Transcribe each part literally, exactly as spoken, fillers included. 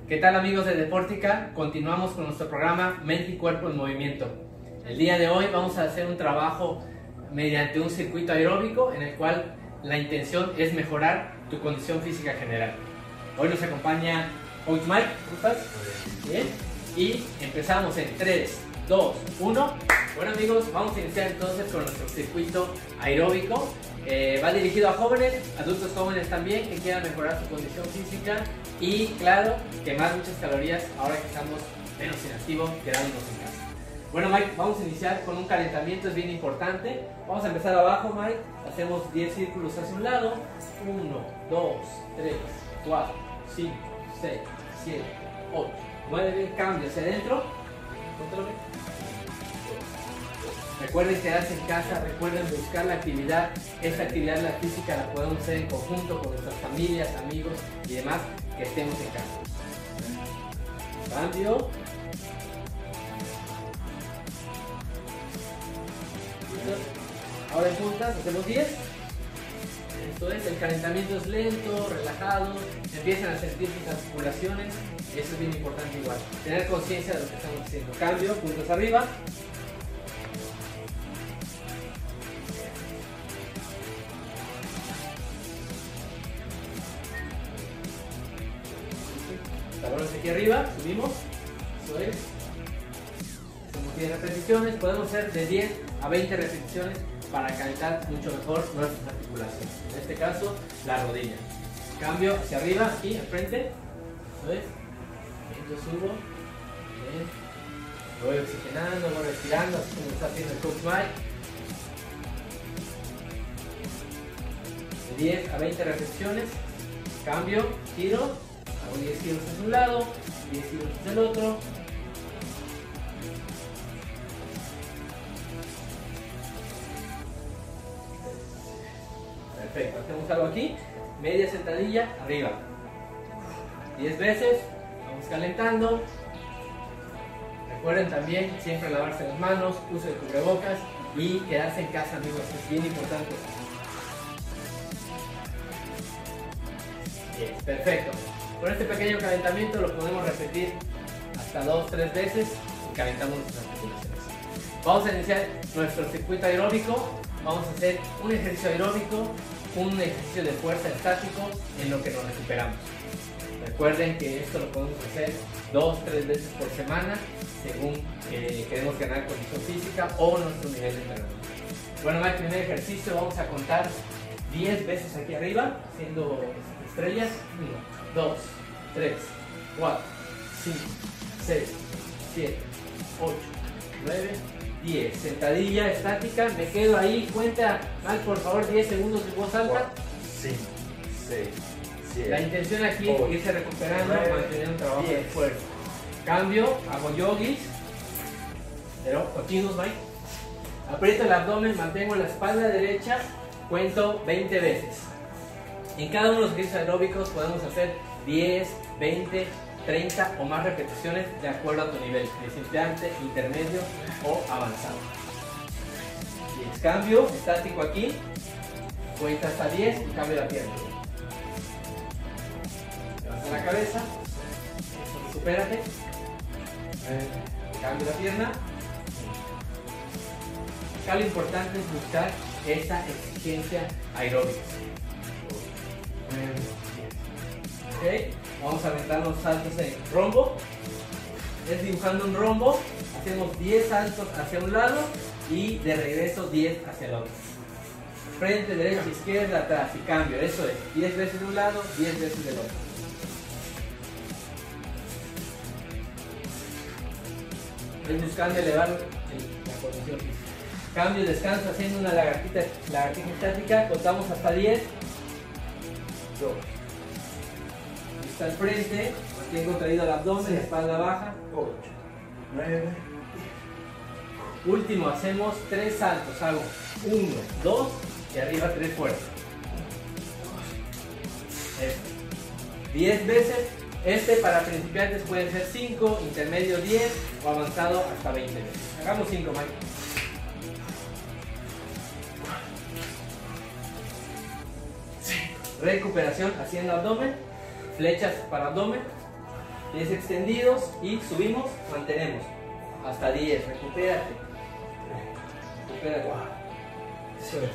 ¿Qué tal, amigos de Deportica? Continuamos con nuestro programa Mente y Cuerpo en Movimiento. El día de hoy vamos a hacer un trabajo mediante un circuito aeróbico en el cual la intención es mejorar tu condición física general. Hoy nos acompaña Coach Mike. ¿Cómo estás? Bien. Y empezamos en tres, dos, uno. Bueno, amigos, vamos a iniciar entonces con nuestro circuito aeróbico. Eh, va dirigido a jóvenes, adultos jóvenes también, que quieran mejorar su condición física y, claro, quemar muchas calorías ahora que estamos menos inactivos, quedándonos en casa. Bueno, Mike, vamos a iniciar con un calentamiento, es bien importante. Vamos a empezar abajo, Mike. Hacemos diez círculos hacia un lado. uno, dos, tres, cuatro, cinco, seis, siete, ocho, nueve. Cambio hacia adentro. Controle. Recuerden quedarse en casa, recuerden buscar la actividad. Esta actividad, la física, la podemos hacer en conjunto con nuestras familias, amigos y demás que estemos en casa. Cambio. Ahora en puntas, hacemos diez. Esto es, el calentamiento es lento, relajado, empiezan a sentir sus articulaciones. Eso es bien importante igual. Tener conciencia de lo que estamos haciendo. Cambio, puntos arriba. Talones aquí arriba, subimos. Eso es. Hacemos diez repeticiones. Podemos hacer de diez a veinte repeticiones para calentar mucho mejor nuestras articulaciones. En este caso, la rodilla. Cambio hacia arriba, aquí, al frente. Eso es. Yo subo. Bien. Voy oxigenando, voy respirando, así como está haciendo el Coach Mike. De diez a veinte repeticiones. Cambio, giro. Hago diez giros hacia un lado, diez giros hacia el otro. Perfecto, hacemos algo aquí. Media sentadilla, arriba. diez veces, vamos calentando. Recuerden también siempre lavarse las manos, uso de cubrebocas y quedarse en casa, amigos, es bien importante. Bien, perfecto. Con este pequeño calentamiento lo podemos repetir hasta dos, tres veces y calentamos nuestras articulaciones. Vamos a iniciar nuestro circuito aeróbico. Vamos a hacer un ejercicio aeróbico, un ejercicio de fuerza estático en lo que nos recuperamos. Recuerden que esto lo podemos hacer dos, tres veces por semana según eh, queremos ganar condición física o nuestro nivel de entrenamiento. Bueno, el primer ejercicio vamos a contar diez veces aquí arriba, haciendo estrellas. uno, dos, tres, cuatro, cinco, seis, siete, ocho, nueve, diez. Sentadilla estática, me quedo ahí. Cuenta, Mal, por favor, diez segundos de voz alta. cinco, seis, siete. La intención aquí es irse recuperando, mantener un trabajo de fuerza. Cambio, hago yogis. Pero continuos, Mike. Aprieto el abdomen, mantengo la espalda derecha, cuento veinte veces. En cada uno de los ejercicios aeróbicos podemos hacer diez, veinte, treinta o más repeticiones de acuerdo a tu nivel, principiante, intermedio o avanzado. diez. Cambio, estático aquí, cuenta hasta diez y cambio la pierna. Levanta la cabeza, recupérate, cambio la pierna. Acá lo importante es buscar esa exigencia aeróbica. Okay. Vamos a aventar los saltos en rombo. Es dibujando un rombo. Hacemos diez saltos hacia un lado y de regreso diez hacia el otro. Frente, derecha, izquierda, atrás y cambio. Eso es. diez veces de un lado, diez veces del otro. Es buscando elevar la condición física. Cambio, descanso haciendo una lagartija, lagartija estática. Contamos hasta diez. dos. Está al frente, mantengo traído el abdomen, la espalda baja. ocho, nueve. Último, hacemos tres saltos. Hago uno, dos y arriba tres fuertes. diez veces. Este para principiantes puede ser cinco, intermedio diez o avanzado hasta veinte veces. Hagamos cinco, Mike. Recuperación haciendo abdomen, flechas para abdomen. diez extendidos y subimos, mantenemos. Hasta diez, recupérate. Recupérate. Eso es.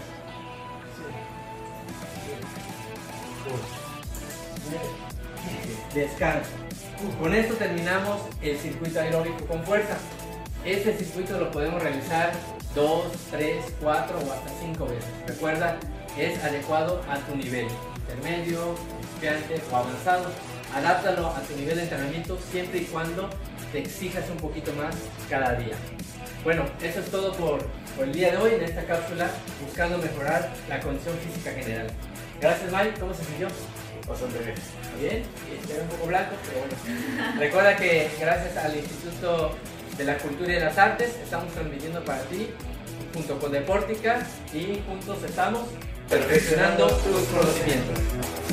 Descanso. Con esto terminamos el circuito aeróbico con fuerza. Este circuito lo podemos realizar dos, tres, cuatro o hasta cinco veces. Recuerda, es adecuado a tu nivel, intermedio, principiante o avanzado. Adáptalo a tu nivel de entrenamiento siempre y cuando te exijas un poquito más cada día. Bueno, eso es todo por, por el día de hoy en esta cápsula, buscando mejorar la condición física general. Gracias, Mike. ¿Cómo se sintió? Bastante bien. Bien, se ve un poco blanco, pero bueno. Recuerda que gracias al Instituto de la Cultura y de las Artes estamos transmitiendo para ti, junto con Deportica, y juntos estamos perfeccionando tus conocimientos.